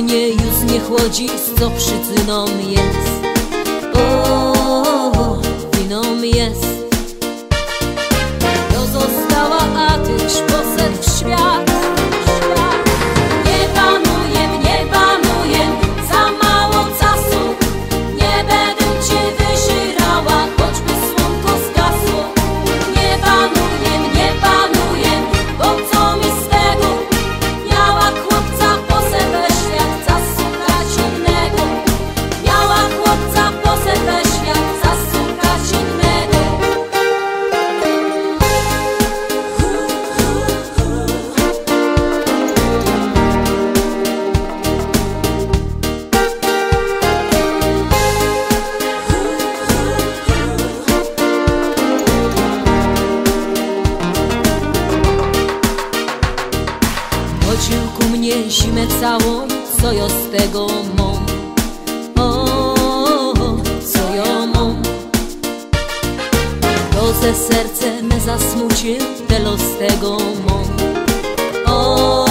mnie już nie chłodzi, co przyczyną jest. O, winą jest. To została, a tyś poszedł w świat. Nie panuję, za mało czasu. Nie będę cię wyżyrała, choćby słonko zgasło. Nie panuję, bo co mi z tego? Miała chłopca, poszedł we świat, zasukać innego. Miała chłopca, poszedł we świat, zasukać innego. Chodził ku mnie zimę całą, co ja z tego mam? O, co ja mam? To ze serce me zasmucił, telo z tego mam. O,